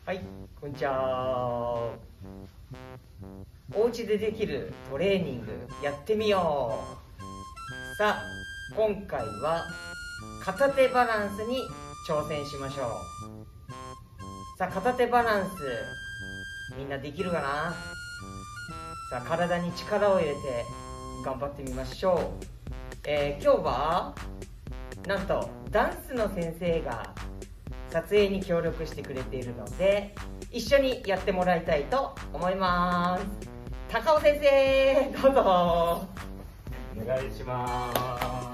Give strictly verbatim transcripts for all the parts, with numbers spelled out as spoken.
はい、こんにちは。お家でできるトレーニングやってみよう。さあ、今回は片手バランスに挑戦しましょう。さあ、片手バランスみんなできるかな。さあ、体に力を入れて頑張ってみましょう。えー、今日はなんとダンスの先生が撮影に協力してくれているので一緒にやってもらいたいと思います。高尾先生、どうぞ。 お願いします。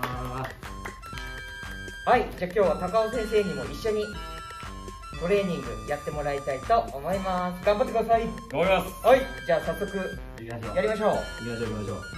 はい、じゃあ今日は高尾先生にも一緒にトレーニングやってもらいたいと思います。頑張ってください。 頑張ります。 はい、じゃあ早速やりましょう。 行きましょう行きましょう。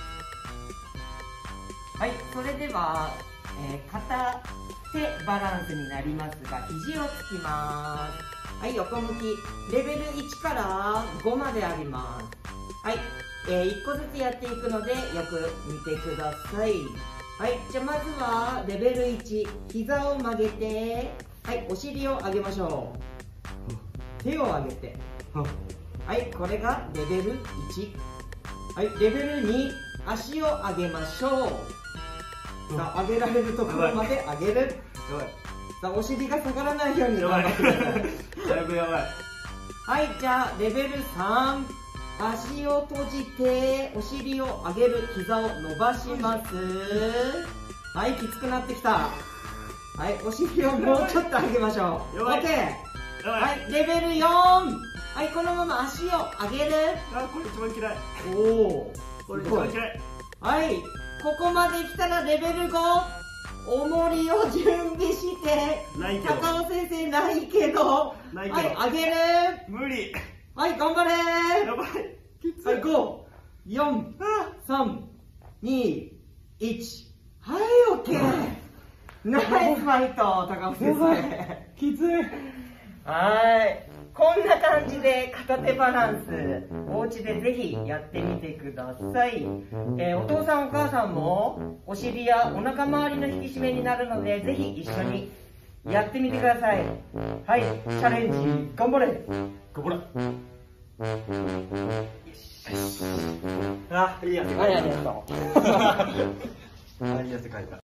はい、それでは、えー、片手バランスになりますが、肘をつきます。はい、横向き、レベルいちからごまで上げます。はい、えー、いっこずつやっていくのでよく見てください。はい、じゃあまずはレベルいち、膝を曲げて、はい、お尻を上げましょう。手を上げて、はい、これがレベルいち。はい、レベルに、足を上げましょう。さあ、上げられるところまで上げる。さあ、お尻が下がらないように頑張ってください。 だいぶやばい。 はい、じゃあレベルさん、足を閉じてお尻を上げる、膝を伸ばします。はい、きつくなってきた。はい、お尻をもうちょっと上げましょう。 やばい OK。 やばい。 はい、レベルよん。はい、このまま足を上げる。 あ、これ一番嫌い。 おお、 これ一番嫌い。 はい、ここまで来たらレベルご、重りを準備して。 ないけど。 高尾先生ないけど。 ないけど。 はい、上げる。 無理。 はい、頑張れー。 やばい。きつい。 はい、ご、よん、さん、に、いち。はい、オッケー。ナイスファイト、高尾先生。 きつい。 はい。こんな感じで片手バランス、お家でぜひやってみてください。えー、お父さんお母さんもお尻やお腹周りの引き締めになるので、ぜひ一緒にやってみてください。はい、チャレンジ頑張れ。 頑張れ。あ、いい汗かいた。 はい、ありがとう。 あ、いい汗かいた。